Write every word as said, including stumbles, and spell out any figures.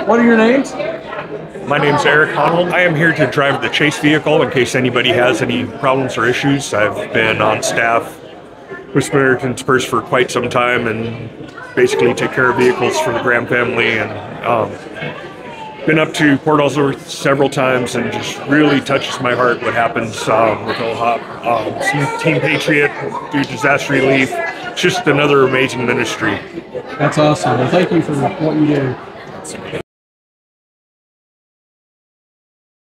What are your names? My name's Erik Haunold. I am here to drive the chase vehicle in case anybody has any problems or issues. I've been on staff with Samaritan's Purse for quite some time and basically take care of vehicles for the Graham family, and um, been up to Port Ellsworth several times, and just really touches my heart what happens um, with O H O P. Um, Team Patriot, do disaster relief. It's just another amazing ministry. That's awesome. Well, thank you for what you do.